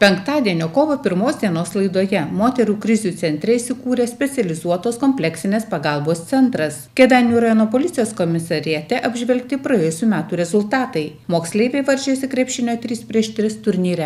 Penktadienio kovo 1 dienos laidoje Moterų krizių centre įsikūrė specializuotos kompleksinės pagalbos centras. Kėdainių rajono policijos komisariate apžvelgti praėjusių metų rezultatai. Moksleiviai varžėsi krepšinio 3x3 turnyre.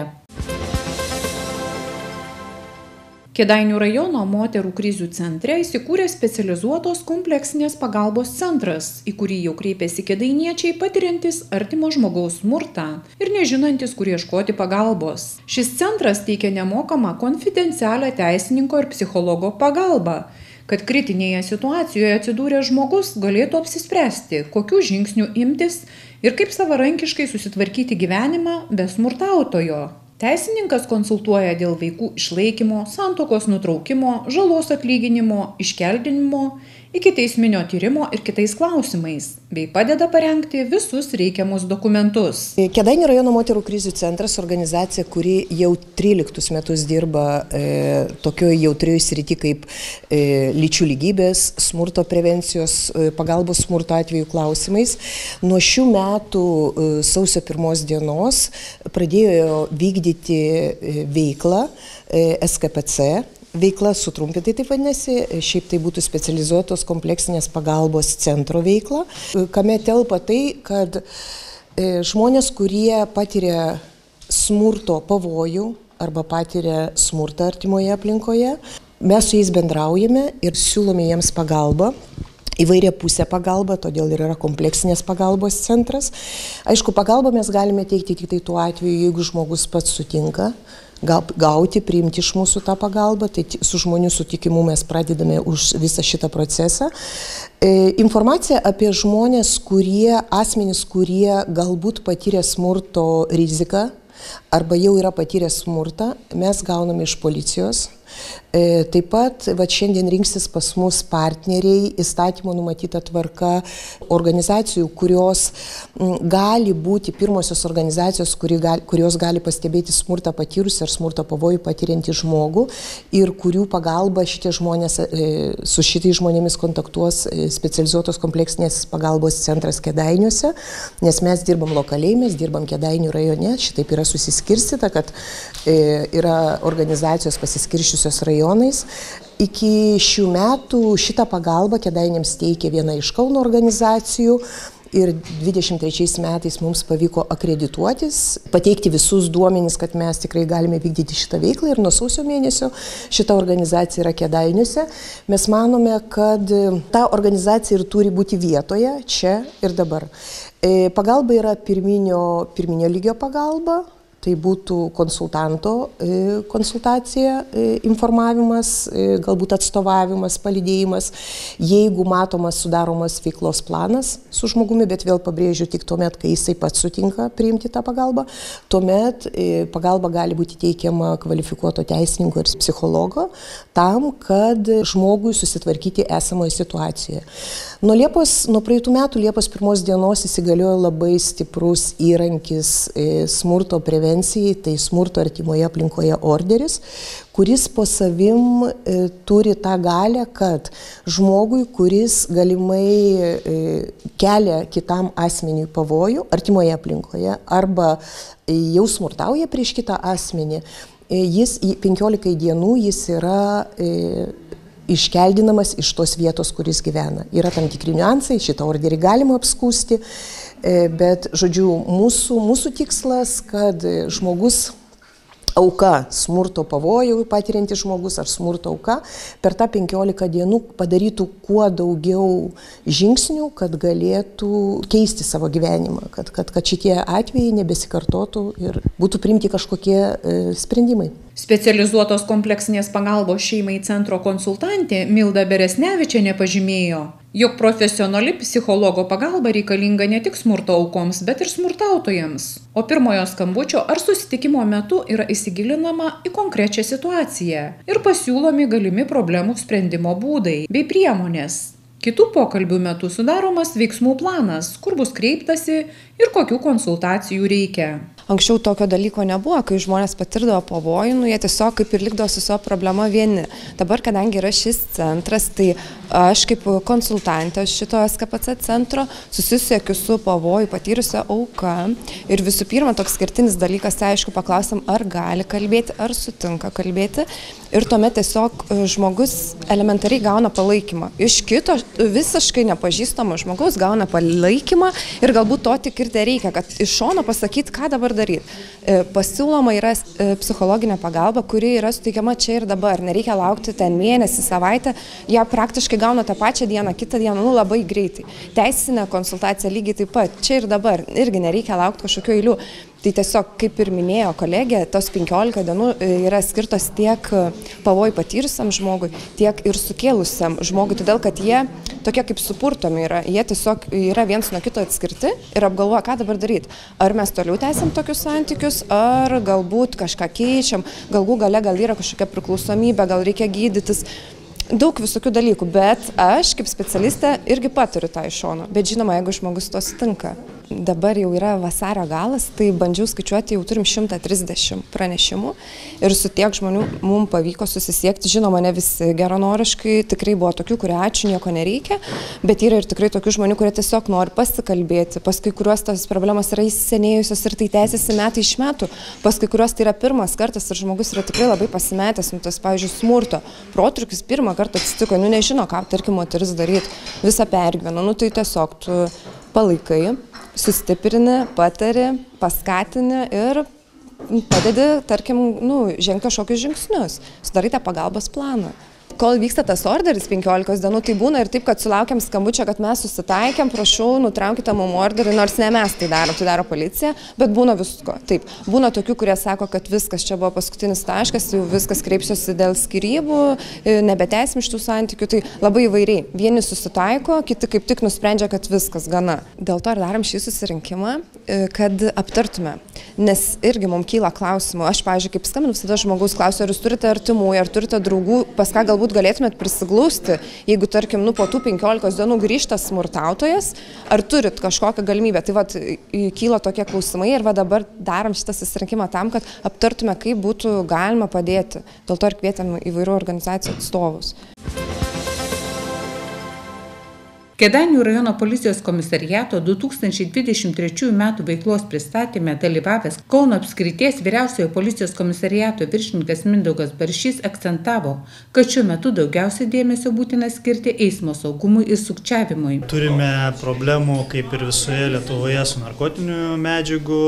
Kėdainių rajono Moterų krizių centre įsikūrė specializuotos kompleksinės pagalbos centras, į kurį jau kreipėsi kėdainiečiai patiriantis artimo žmogaus smurtą ir nežinantis, kur ieškoti pagalbos. Šis centras teikia nemokamą konfidencialią teisininko ir psichologo pagalbą, kad kritinėje situacijoje atsidūręs žmogus galėtų apsispręsti, kokių žingsnių imtis ir kaip savarankiškai susitvarkyti gyvenimą be smurtautojo. Teisininkas konsultuoja dėl vaikų išlaikymo, santuokos nutraukimo, žalos atlyginimo, iškeldinimo, ikiteisminio tyrimo ir kitais klausimais, bei padeda parengti visus reikiamus dokumentus. Kėdainių rajono Moterų krizių centras organizacija, kuri jau 13 metus dirba tokioje jautrioje srity kaip lyčių lygybės, smurto prevencijos, pagalbos smurto atveju klausimais. Nuo šių metų sausio 1 dienos pradėjo vykdyti veiklą SKPC. Veikla sutrumpintai taip vadinasi, šiaip tai būtų specializuotos kompleksinės pagalbos centro veikla, kame telpa tai, kad žmonės, kurie patiria smurto pavojų arba patiria smurtą artimoje aplinkoje, mes su jais bendraujame ir siūlome jiems pagalbą. Įvairia pusė pagalba, todėl ir yra kompleksinės pagalbos centras. Aišku, pagalbą mes galime teikti tik tai tuo atveju, jeigu žmogus pats sutinka gauti, priimti iš mūsų tą pagalbą, tai su žmonių sutikimu mes pradedame už visą šitą procesą. Informacija apie asmenys, kurie galbūt patyrė smurto riziką arba jau yra patyrę smurtą, mes gauname iš policijos. Taip pat šiandien rinksis pas mus partneriai, įstatymo numatyta tvarka, organizacijų, kurios gali būti pirmosios organizacijos, kurios gali pastebėti smurtą patyrusi ar smurto pavojų patiriantį žmogų ir kurių pagalba su šitais žmonėmis kontaktuos specializuotos kompleksinės pagalbos centras Kėdainiuose, nes mes dirbam lokaliai, mes dirbam Kėdainių rajone, šitaip yra susiskirstyta, kad yra organizacijos pasiskirščiusios rajonais. Iki šių metų šitą pagalbą Kėdainiams teikia viena iš Kauno organizacijų ir 23 metais mums pavyko akredituotis, pateikti visus duomenis, kad mes tikrai galime vykdyti šitą veiklą ir nuo sausio mėnesio šita organizacija yra Kėdainiuose. Mes manome, kad ta organizacija ir turi būti vietoje, čia ir dabar. Pagalba yra pirminio lygio pagalba. Tai būtų konsultanto konsultacija, informavimas, galbūt atstovavimas, palydėjimas, jeigu matomas sudaromas veiklos planas su žmogumi, bet vėl pabrėžiu tik tuomet, kai jisai pats sutinka priimti tą pagalbą, tuomet pagalba gali būti teikiama kvalifikuoto teisininko ir psichologo tam, kad žmogui susitvarkyti esamoje situacijoje. Nuo praeitų metų Liepos 1 dienos įsigaliojo labai stiprus įrankis smurto prevencijai, tai smurto artimoje aplinkoje orderis, kuris po savim turi tą galią, kad žmogui, kuris galimai kelia kitam asmeniui pavojų artimoje aplinkoje arba jau smurtauja prieš kitą asmenį, jis 15 dienų jis yra iškeldinamas iš tos vietos, kuris gyvena. Yra tam tikri niuansai, šitą orderį galima apskųsti, bet, žodžiu, mūsų tikslas, kad žmogus auka, smurto pavojų patiriantis žmogus ar smurto auka, per tą 15 dienų padarytų kuo daugiau žingsnių, kad galėtų keisti savo gyvenimą, kad šitie atvejai nebesikartotų ir būtų priimti kažkokie sprendimai. Specializuotos kompleksinės pagalbos šeimai centro konsultantė Milda Beresnevičienė pažymėjo, jog profesionali psichologo pagalba reikalinga ne tik smurto aukoms, bet ir smurtautojams. O pirmojo skambučio ar susitikimo metu yra įsigilinama į konkrečią situaciją ir pasiūlomi galimi problemų sprendimo būdai bei priemonės. Kitų pokalbių metu sudaromas veiksmų planas, kur bus kreiptasi ir kokių konsultacijų reikia. Anksčiau tokio dalyko nebuvo, kai žmonės patirdavo pavojų, jie tiesiog kaip ir likdavo su savo problema vieni. Dabar, kadangi yra šis centras, tai aš kaip konsultantė šito SKPC centro susisiekiu su pavojų patyrusia auka ir visų pirma toks skirtinis dalykas, tai aišku, paklausim, ar gali kalbėti, ar sutinka kalbėti ir tuomet tiesiog žmogus elementariai gauna palaikymą. Iš kito visiškai nepažįstamo žmogaus gauna palaikymą ir galbūt to tik ir reikia, kad iš šono pasakyti, ką dabar daryti. Pasiūloma yra psichologinė pagalba, kuri yra suteikiama čia ir dabar. Nereikia laukti ten mėnesį, savaitę, ją praktiškai gauna tą pačią dieną, kitą dieną, labai greitai. Teisinė konsultacija lygiai taip pat, čia ir dabar, irgi nereikia laukti kažkokių eilių. Tai tiesiog, kaip ir minėjo kolegė, tos 15 dienų yra skirtos tiek pavojų patyrusiam žmogui, tiek ir sukėlusiam žmogui, todėl kad jie tokie kaip supurtomi yra, jie tiesiog yra viens nuo kito atskirti ir apgalvoja, ką dabar daryti. Ar mes toliau tęsiam tokius santykius, ar galbūt kažką keičiam, galų gale gal yra kažkokia priklausomybė, gal reikia gydytis. Daug visokių dalykų, bet aš kaip specialistė irgi paturiu tą iš šono. Bet žinoma, jeigu žmogus to sutinka. Dabar jau yra vasario galas, tai bandžiau skaičiuoti, jau turim 130 pranešimų ir su tiek žmonių mums pavyko susisiekti. Žinoma, ne visi geranoriškai, tikrai buvo tokių, kurie ačiū, nieko nereikia, bet yra ir tikrai tokių žmonių, kurie tiesiog nori pasikalbėti, pas kai kuriuos tos problemos yra įsisenėjusios ir tai tęsiasi metai iš metų, pas kai kuriuos tai yra pirmas kartas ir žmogus yra tikrai labai pasimetęs, tas, pavyzdžiui, smurto protrūkis pirmą kartą atsitiko, nežino, ką, tarkim, moteris daryti, visą pergyveno, tai tiesiog tu palaikai, sustiprini, patari, paskatini ir padedi, tarkim, žengti kažkokius žingsnius, sudarai tą pagalbos planą. Kol vyksta tas orderis 15 dienų, tai būna ir taip, kad sulaukiam skambučio, kad mes susitaikėm, prašau, nutraukite mum orderį, nors ne mes tai daro policija, bet būna visko. Taip, būna tokių, kurie sako, kad viskas čia buvo paskutinis taškas, jau viskas kreipsiuosi dėl skyrybų, nebeteisim iš tų santykių, tai labai įvairiai. Vieni susitaiko, kiti kaip tik nusprendžia, kad viskas gana. Dėl to ir darom šį susirinkimą, kad aptartume, nes irgi mums kyla klausimų. Aš, pavyzdžiui, kaip skambinu, visada žmogaus klausiu, ar jūs turite artimųjų, ar turite draugų, pas ką galbūt galėtumėt prisiglausti, jeigu, tarkim, po tų 15 dienų grįžta smurtautojas, ar turit kažkokią galimybę. Tai vat, kyla tokie klausimai ir dabar darom šitą susirinkimą tam, kad aptartume, kaip būtų galima padėti. Dėl to ir kvietėm įvairių organizacijų atstovus. Kėdainių rajono policijos komisariato 2023 m. veiklos pristatyme dalyvavęs Kauno apskrities vyriausiojo policijos komisariato viršininkas Mindaugas Baršys akcentavo, kad šiuo metu daugiausiai dėmesio būtina skirti eismo saugumui ir sukčiavimui. Turime problemų, kaip ir visoje Lietuvoje, su narkotinių medžiagų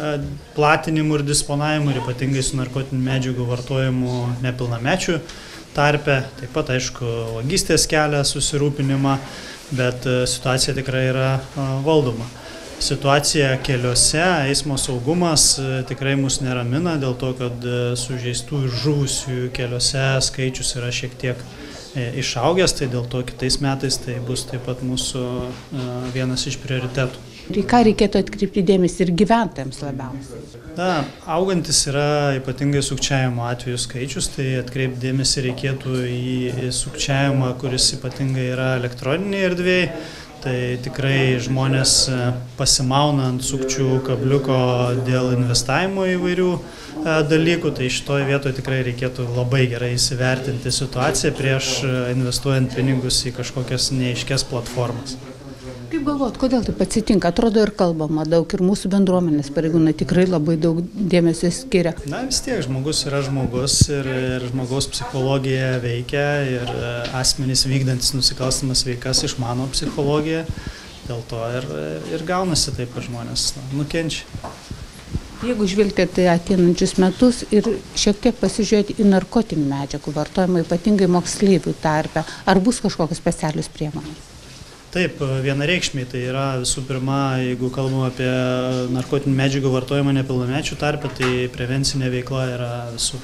platinimu ir disponavimu ir ypatingai su narkotinių medžiagų vartojimu nepilnamečių tarpe. Taip pat, aišku, vagystės kelia susirūpinimą, bet situacija tikrai yra valdoma. Situacija keliuose, eismo saugumas tikrai mus neramina dėl to, kad sužeistų ir žuvusių keliuose skaičius yra šiek tiek išaugęs, tai dėl to kitais metais tai bus taip pat mūsų vienas iš prioritetų. Ir ką reikėtų atkreipti dėmesį ir gyventojams labiausiai? Augantis yra ypatingai sukčiavimo atvejų skaičius, tai atkreipti dėmesį reikėtų į sukčiavimą, kuris ypatingai yra elektroninėje erdvėje. Tai tikrai žmonės pasimauna ant sukčių kabliuko dėl investavimo įvairių dalykų, tai šitoje vietoje tikrai reikėtų labai gerai įsivertinti situaciją prieš investuojant pinigus į kažkokias neaiškias platformas. Kaip galvot, kodėl taip atsitinka? Atrodo ir kalbama daug ir mūsų bendruomenės pareigūnai tikrai labai daug dėmesio skiria. Vis tiek žmogus yra žmogus ir žmogaus psichologija veikia ir asmenys vykdantis nusikalstamas veikas išmano psichologiją, dėl to ir gaunasi taip, kad žmonės nukenčia. Jeigu žvilgtėte ateinančius metus ir šiek tiek pasižiūrėti į narkotinių medžiagų vartojimą, ypatingai moksleivių tarpe, ar bus kažkokios specialios priemonės? Taip, vienareikšmiai, tai yra visų pirma, jeigu kalbame apie narkotinių medžiagų vartojimą nepilnamečių tarpe, tai prevencinė veikla yra visų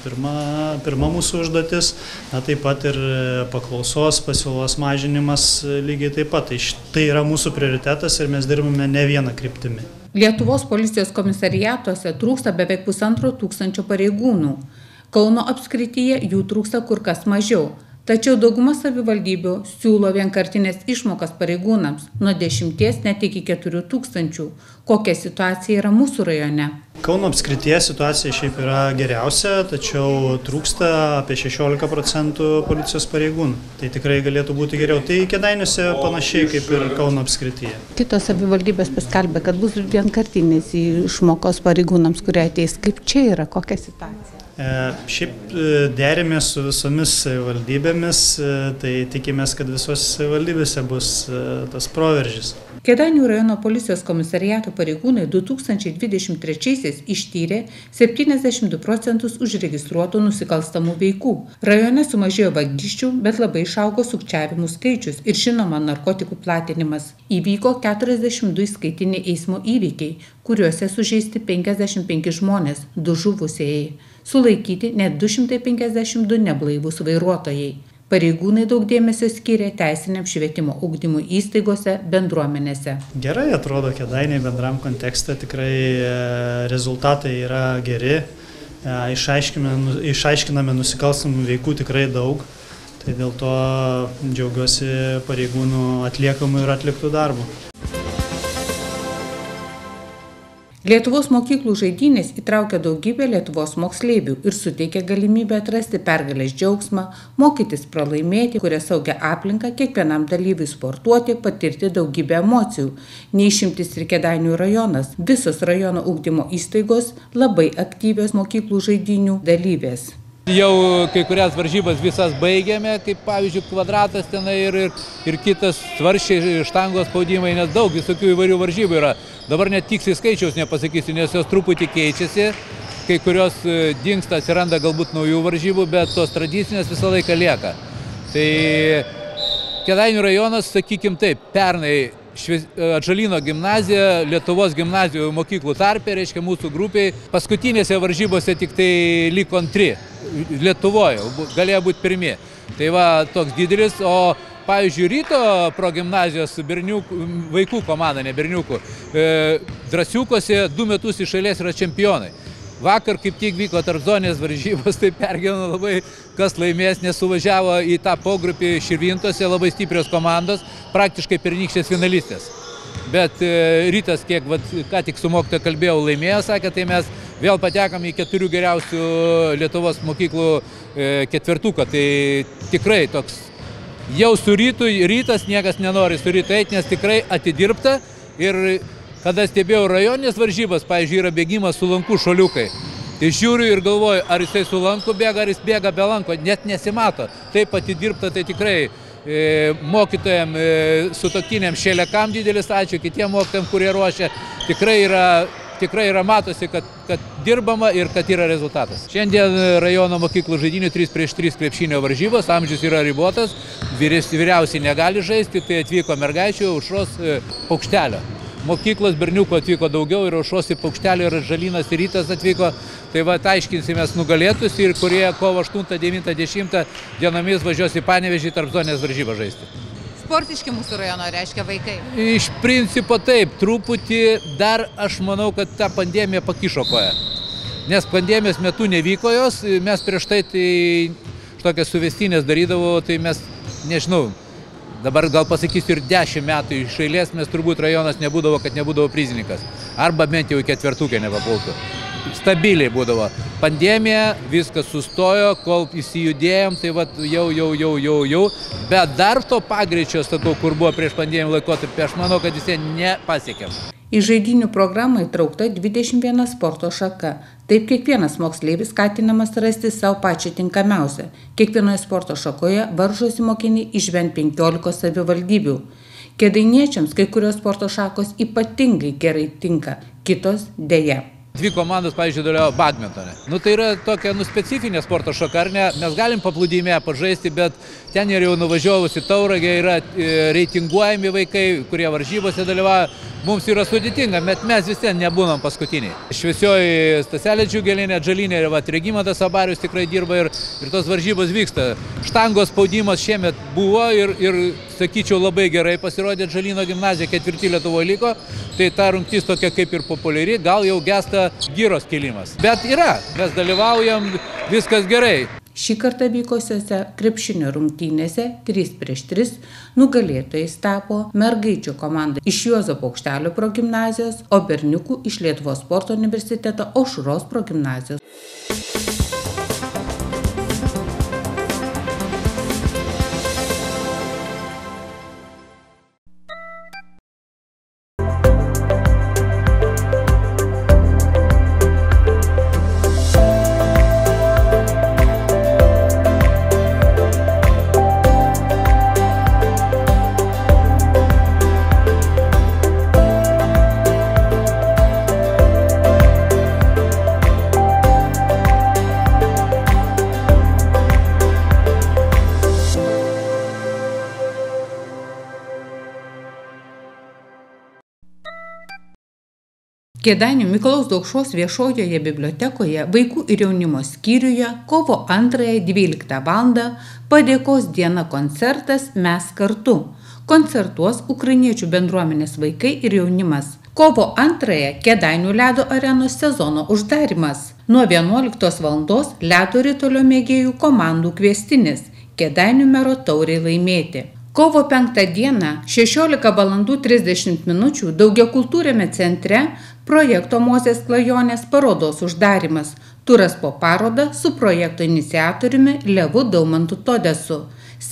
pirma mūsų užduotis, taip pat ir paklausos, pasiūlos mažinimas lygiai taip pat. Tai yra mūsų prioritetas ir mes dirbame ne vieną kryptimį. Lietuvos policijos komisariatuose trūksta beveik 1500 pareigūnų. Kauno apskrityje jų trūksta kur kas mažiau. Tačiau dauguma savivaldybių siūlo vienkartinės išmokas pareigūnams nuo 10 net iki 4 000. Kokia situacija yra mūsų rajone? Kauno apskrityje situacija šiaip yra geriausia, tačiau trūksta apie 16% policijos pareigūnų. Tai tikrai galėtų būti geriau. Tai Kėdainiuose panašiai kaip ir Kauno apskrityje. Kitos savivaldybės paskelbė, kad bus vienkartinės išmokos pareigūnams, kurie ateis. Kaip čia yra? Kokia situacija? Šiaip derimės su visomis savivaldybėmis, tai tikimės, kad visos savivaldybėse bus tas proveržis. Kėdainių rajono policijos komisariato pareigūnai 2023 ištyrė 72% užregistruotų nusikalstamų veikų. Rajone sumažėjo vagysčių, bet labai išaugo sukčiavimų skaičius ir žinoma narkotikų platinimas. Įvyko 42 įskaitiniai eismo įvykiai, kuriuose sužeisti 55 žmonės, 2 žuvusieji. Sulaikyti net 252 neblaivūs vairuotojai. Pareigūnai daug dėmesio skiria teisiniam švietimo ugdymui įstaigose, bendruomenėse. Gerai atrodo Kėdainiai bendram kontekste, tikrai rezultatai yra geri, išaiškiname nusikalstamų veikų tikrai daug, tai dėl to džiaugiuosi pareigūnų atliekamų ir atliktų darbų. Lietuvos mokyklų žaidynės įtraukia daugybę Lietuvos moksleivių ir suteikia galimybę atrasti pergalės džiaugsmą, mokytis pralaimėti, kuria saugia aplinka kiekvienam dalyviui sportuoti, patirti daugybę emocijų. Neišimtis ir Kėdainių rajonas. Visos rajono ugdymo įstaigos labai aktyvios mokyklų žaidynių dalyvės. Jau kai kurias varžybas visas baigėme, kaip pavyzdžiui kvadratas tenai ir kitas svarsčiai, štangos spaudimai, nes daug visokių įvairių varžybų yra. Dabar net tiksliai skaičiaus nepasakysiu, nes jos truputį keičiasi, kai kurios dingsta, atsiranda galbūt naujų varžybų, bet tos tradicinės visą laiką lieka. Tai Kėdainių rajonas, sakykim taip, pernai Atžalyno gimnazija, Lietuvos gimnazijų mokyklų tarpe, reiškia mūsų grupiai, paskutinėse varžybose tik tai liko antri. Lietuvoje galėjo būti pirmi. Tai va toks didelis, o pavyzdžiui Ryto progimnazijos vaikų komanda, ne berniukų, drąsiukose 2 metus iš eilės yra čempionai. Vakar kaip tik vyko tarpzonės varžybos, tai pergyveno labai, kas laimės, nes suvažiavo į tą pogrupį Širvintose labai stiprios komandos, praktiškai pernykštės finalistės. Bet Rytas, kiek ką tik su mokytoja kalbėjau, laimėjo, sakė, tai mes vėl patekam į 4 geriausių Lietuvos mokyklų ketvertuką. Tai tikrai toks jau su Rytas niekas nenori su Rytu eiti, nes tikrai atidirbta. Ir kada stebėjau rajoninės varžybas, pavyzdžiui, yra bėgimas su lanku šuoliukai. Tai žiūriu ir galvoju, ar jisai su lanku bėga, ar jis bėga be lanko, net nesimato. Taip atidirbta, tai tikrai mokytojam, sutuoktiniam šėlekam didelis ačiū, kitiem mokytojam, kurie ruošia. Tikrai yra matosi, kad dirbama ir kad yra rezultatas. Šiandien rajono mokyklų žaidynių 3x3 krepšinio varžybos, amžius yra ribotas, vyriausiai negali žaisti, tai atvyko mergaičių Aušros Paukštelio. Mokyklos berniukų atvyko daugiau ir Aušros ir Paukštelio ir Atžalynas ir Rytas atvyko. Tai va, aiškinsimės nugalėtus ir kurie kovo 8, 9, 10 dienomis važiuos į Panevėžį tarpzonės varžybą žaisti. Sportiški mūsų rajono reiškia vaikai? Iš principo taip, truputį dar aš manau, kad ta pandemija pakišo koją. Nes pandemijos metu nevyko jos, mes prieš tai tokias suvestinės darydavo, tai mes, nežinau, dabar gal pasakysiu ir 10 metų iš eilės mes turbūt rajonas nebūdavo, kad nebūdavo prizininkas. Arba bent jau į ketvertukę nepapultų. Stabiliai būdavo. Pandemija, viskas sustojo, kol įsijudėjom, tai vat jau. Bet dar to pagreičio, statau, kur buvo prieš pandemijų laikotarpį, aš manau, kad jis nepasiekėm. Į žaidynių programą įtraukta 21 sporto šaka. Taip kiekvienas moksleivis skatinamas rasti savo pačią tinkamiausią. Kiekvienoje sporto šakoje varžosi mokiniai iš bent 15 savivaldybių. Kėdainiečiams kai kurios sporto šakos ypatingai gerai tinka, kitos deja. 2 komandos, pavyzdžiui, dalyvavo badmintone. Tai yra tokia specifinė sporto šaka, ar ne? Mes galim paplūdime pažaisti, bet ten ir jau nuvažiavus į Tauragę yra reitinguojami vaikai, kurie varžybose dalyvauja. Mums yra sudėtinga, bet mes vis ten nebūnam paskutiniai. Šviesioji Staselė Džiugelinė, Atžalinė ir Regimantas Abarius tikrai dirba ir tos varžybos vyksta. Štangos spaudimas šiemet buvo ir sakyčiau, labai gerai pasirodė Atžalyno gimnazija, 4 Lietuvoje liko. Tai ta rungtis tokia kaip ir populiari, gal jau gesta gyros kilimas. Bet yra, mes dalyvaujam, viskas gerai. Šį kartą vykusiuose krepšinio rungtynėse 3-3 nugalėtojais tapo mergaičių komanda iš Juozo Paukštelio progimnazijos, o berniukų iš Lietuvos sporto universiteto Aušros progimnazijos. Kėdainių Mikalojaus Daukšos viešojoje bibliotekoje vaikų ir jaunimo skyriuje kovo 2-12 val. Padėkos diena koncertas Mes kartu. Koncertuos ukrainiečių bendruomenės vaikai ir jaunimas. Kovo 2 Kėdainių ledo arenos sezono uždarimas. Nuo 11 val. Ledo ritulio mėgėjų komandų kviestinis Kėdainių mero taurei laimėti. Kovo 5 dieną 16:30 min. Daugiakultūriame centre projekto Mozės klajonės parodos uždarimas. Turas po parodą su projekto iniciatoriumi Levu Daumantu Todesu.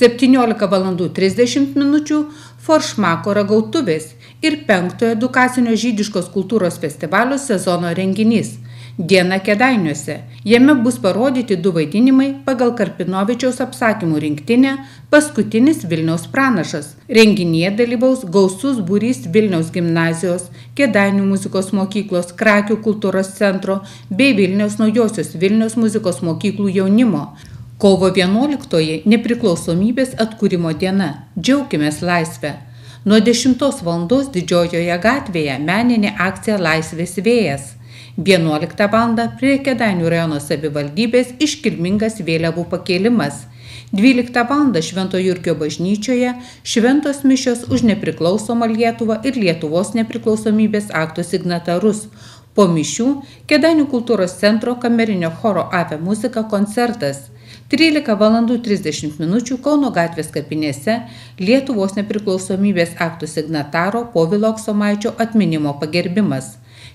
17:30 min. Foršmako ragautuvės ir 5 edukacinio žydiškos kultūros festivalio sezono renginys. Diena Kėdainiuose. Jame bus parodyti 2 vaidinimai pagal Karpinovičiaus apsakymų rinktinę Paskutinis Vilniaus pranašas. Renginyje dalyvaus gausus būrys Vilniaus gimnazijos, Kėdainių muzikos mokyklos, Krakių kultūros centro bei Vilniaus Naujosios Vilniaus muzikos mokyklų jaunimo. Kovo 11 nepriklausomybės atkūrimo diena. Džiaukimės laisvę. Nuo 10 val. Didžiojoje gatvėje meninė akcija Laisvės vėjas. 11 val. Prie Kėdainių rajono savivaldybės iškilmingas vėliavų pakėlimas. 12 val. Švento Jurgio bažnyčioje šventos mišios už nepriklausomą Lietuvą ir Lietuvos nepriklausomybės akto signatarus. Po mišių Kėdainių kultūros centro kamerinio choro Ave muzika koncertas. 13:30 min. Kauno gatvės kapinėse Lietuvos nepriklausomybės akto signataro Povilo Aksomaičio atminimo pagerbimas.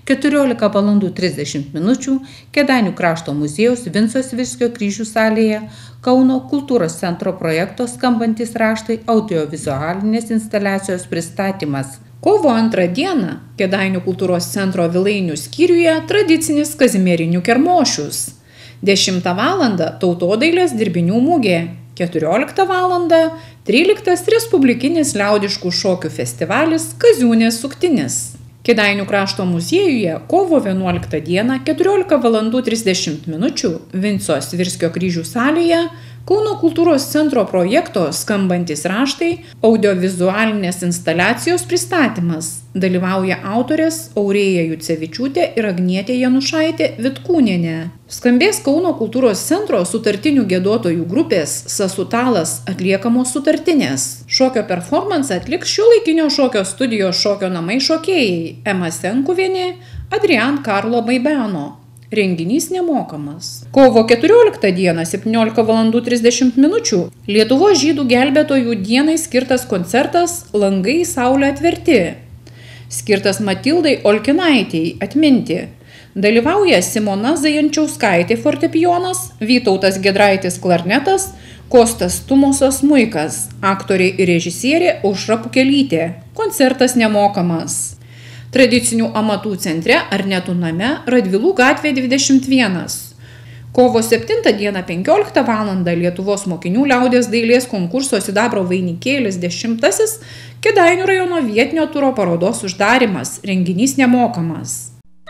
14:30 min. Kėdainių krašto muziejaus Vinco Svirskio kryžių salėje Kauno kultūros centro projekto Skambantys raštai audiovizualinės instaliacijos pristatymas. Kovo 2 dieną Kėdainių kultūros centro Vilainių skyriuje tradicinis Kazimierinių kermošius. 10 val. Tautodailės dirbinių mugė. 14 val. 13 Respublikinis liaudiškų šokių festivalis Kaziūnės suktinis. Kėdainių krašto muziejuje kovo 11 dieną 14:30 min. Vinco Svirskio kryžių salėje Kauno kultūros centro projekto Skambantys raštai audiovizualinės instaliacijos pristatymas. Dalyvauja autorės Aurėja Jucevičiūtė ir Agnietė Janušaitė Vitkūnienė. Skambės Kauno kultūros centro sutartinių giedotojų grupės Sasutalas atliekamos sutartinės. Šokio performansą atliks šiuolaikinio šokio studijos Šokio namai šokėjai Ema Senkuvienė, Adrian Karlo Baibeno. Renginys nemokamas. Kovo 14 dieną 17:30 min. Lietuvos žydų gelbėtojų dienai skirtas koncertas Langai į saulę atverti. Skirtas Matildai Olkinaitei atminti. Dalyvauja Simona Zajančiauskaitė fortepijonas, Vytautas Gedraitis klarnetas, Kostas Tumosas smuikas, aktorė ir režisierė Aušra Pukelytė. Koncertas nemokamas. Tradicinių amatų centre Arnetų name Radvilų gatvė 21. Kovo 7 dieną 15 val. Lietuvos mokinių liaudies dailės konkurso sidabro vainikėlis 10. Kėdainių rajono vietinio turo parodos uždarimas. Renginys nemokamas.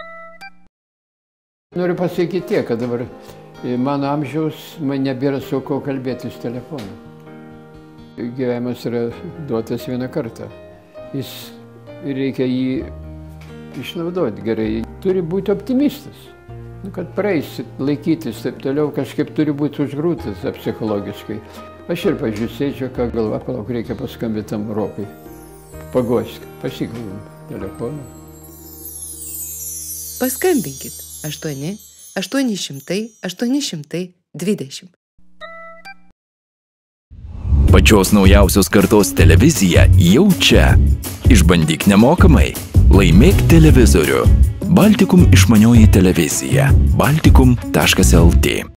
Noriu pasakyti tiek, kad dabar mano amžiaus man nebėra su ko kalbėtis telefonu. Gyvenimas yra duotas vieną kartą. Reikia jį išnaudoti gerai. Turi būti optimistas. Kad praeis, laikytis, taip toliau kažkaip turi būti užgrūtas psichologiškai. Aš ir pažiūrėsiu, ką galva, palauk, reikia paskambinti tam Rokai. Pagosk, pasikalbam telefoną. Paskambinkit 8 800 820. Pačios naujausios kartos televizija jau čia. Išbandyk nemokamai. Laimėk televizorių. Baltikum išmanioji televizija. baltikum.lt